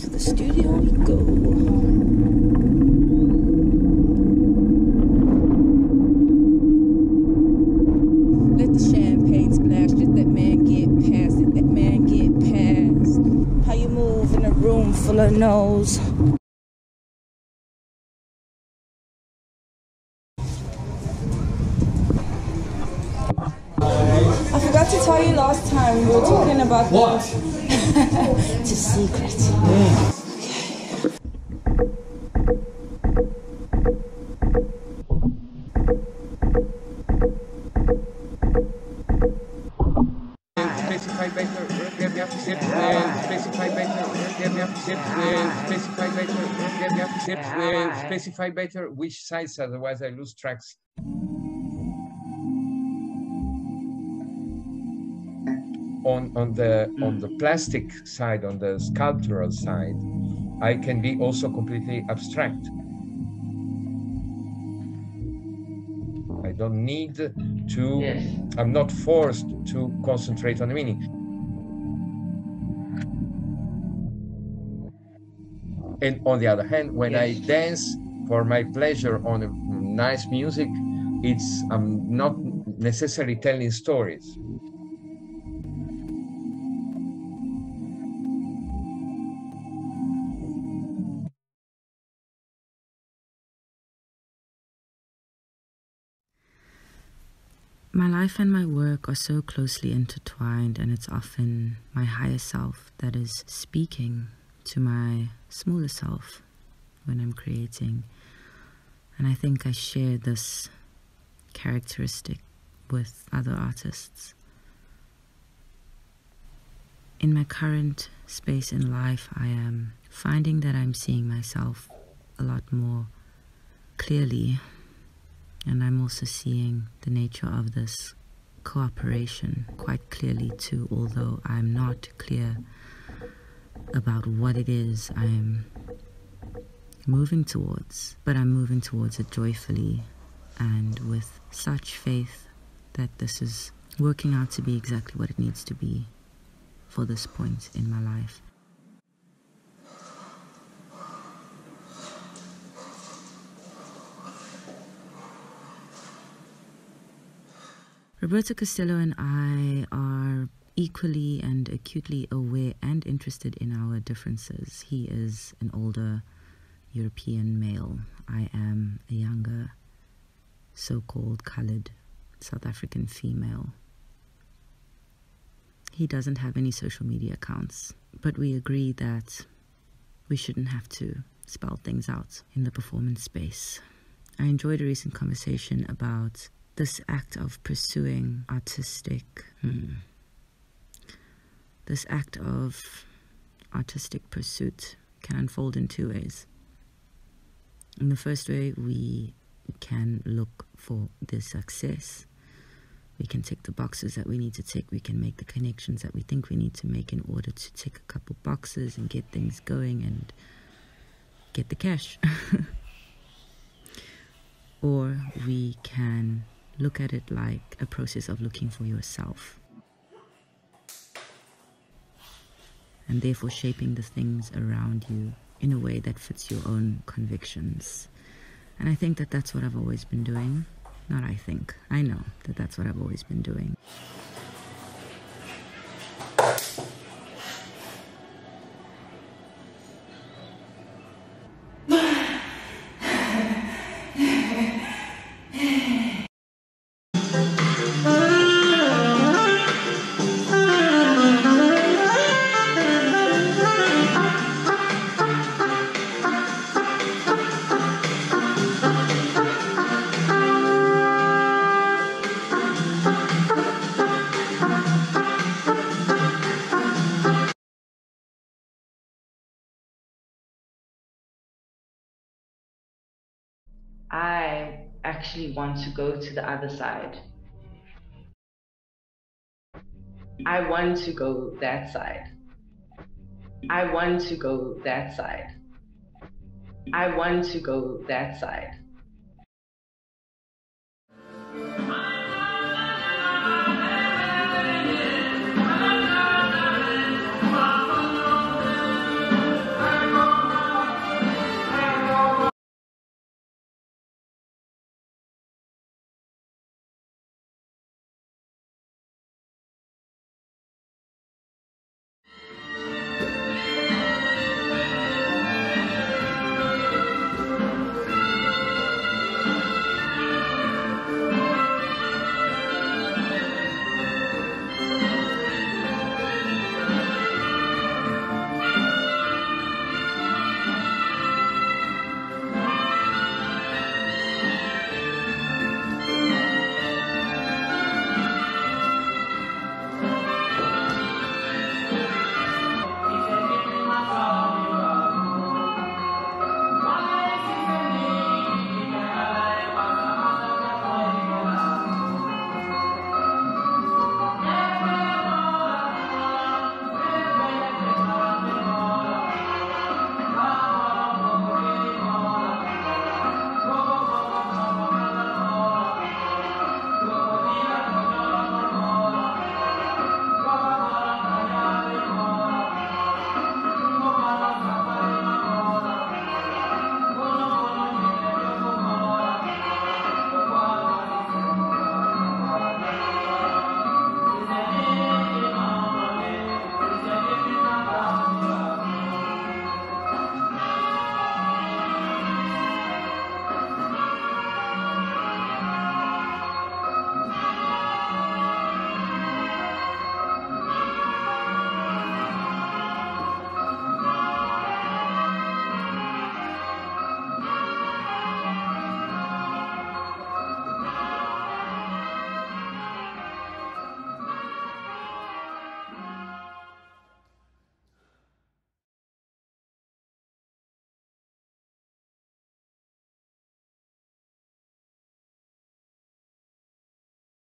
To the studio we go. Let the champagne splash. Let that man get past. Let that man get past. How you move in a room full of no's. I forgot to tell you last time we were talking about what? It's a secret. Specify better, specify better which sides, otherwise I lose tracks. On the plastic side, on the sculptural side, I can be also completely abstract. I don't need to, yes. I'm not forced to concentrate on the meaning. And on the other hand, when yes. I dance for my pleasure on a nice music, I'm not necessarily telling stories. My life and my work are so closely intertwined, and it's often my higher self that is speaking to my smaller self when I'm creating. And I think I share this characteristic with other artists. In my current space in life, I am finding that I'm seeing myself a lot more clearly. And I'm also seeing the nature of this cooperation quite clearly too, although I'm not clear about what it is I'm moving towards. But I'm moving towards it joyfully and with such faith that this is working out to be exactly what it needs to be for this point in my life. Roberto Castello and I are equally and acutely aware and interested in our differences. He is an older European male. I am a younger, so-called colored South African female. He doesn't have any social media accounts, but we agree that we shouldn't have to spell things out in the performance space. I enjoyed a recent conversation about this act of pursuing this act of artistic pursuit can unfold in two ways. In the first way, we can look for the success. We can tick the boxes that we need to tick. We can make the connections that we think we need to make in order to tick a couple boxes and get things going and get the cash. Or we can look at it like a process of looking for yourself, and therefore shaping the things around you in a way that fits your own convictions. And I think that that's what I've always been doing. Not I think, I know that that's what I've always been doing. I actually want to go to the other side. I want to go that side. I want to go that side. I want to go that side.